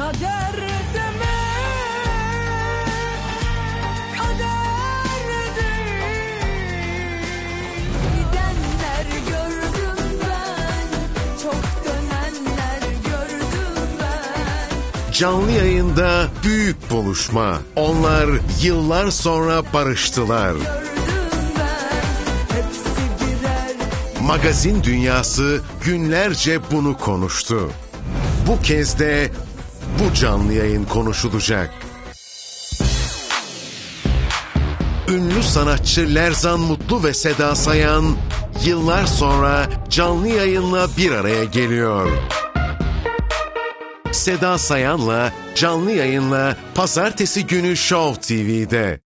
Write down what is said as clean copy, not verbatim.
kader deme, kader değil. Gidenler gördüm ben, çok dönenler gördüm ben. Canlı yayında büyük buluşma. Onlar yıllar sonra barıştılar. Magazin dünyası günlerce bunu konuştu. Bu kez de bu canlı yayın konuşulacak. Ünlü sanatçı Lerzan Mutlu ve Seda Sayan yıllar sonra canlı yayınla bir araya geliyor. Seda Sayan'la canlı yayınla Pazartesi günü Show TV'de.